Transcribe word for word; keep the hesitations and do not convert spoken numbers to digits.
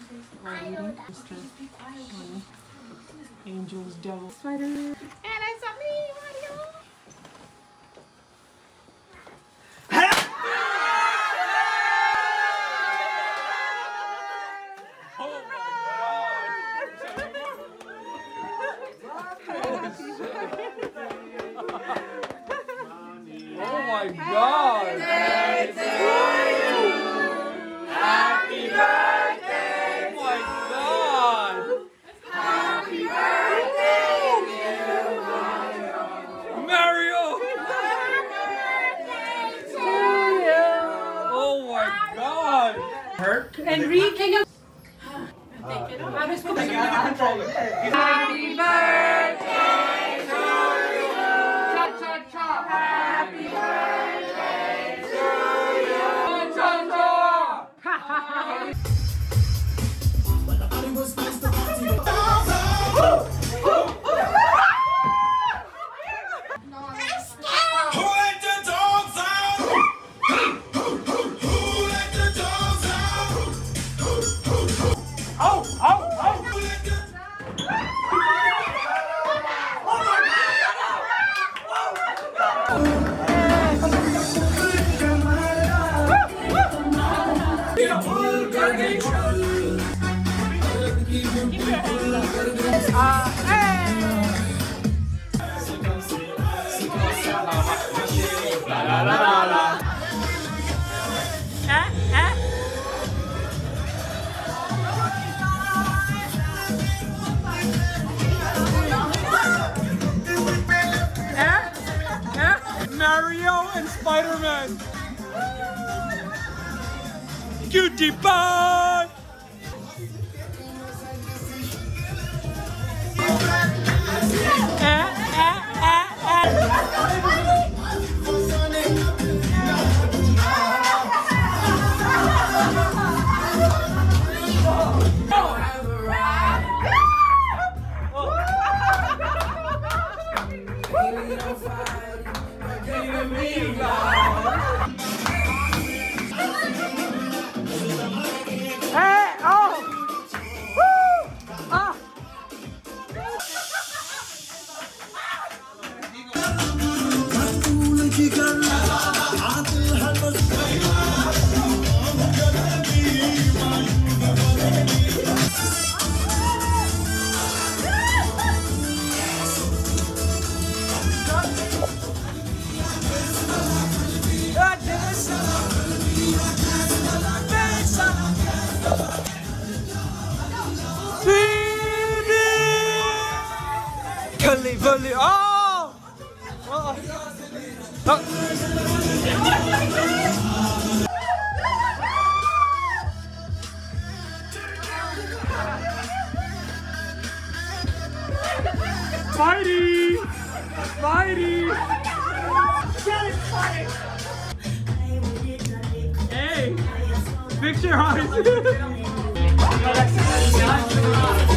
Angels, devils, spider. And it's a me, Mario. Oh my God! Happy birthday to you! Happy birthday! Oh my God! Happy birthday, dear Mario! Mario! Happy birthday to you! Oh my God! Hurt? Enrique, you. Happy birthday! La la la la. Ah, ah. Eh? Eh? Mario and Spider-Man. Cutie pie. Eh, eh, eh, eh. Hey, oh! Woo! Ah! Curly, curly, oh! Oh! Oh. Spidey! Spidey! Hey! Fix your eyes!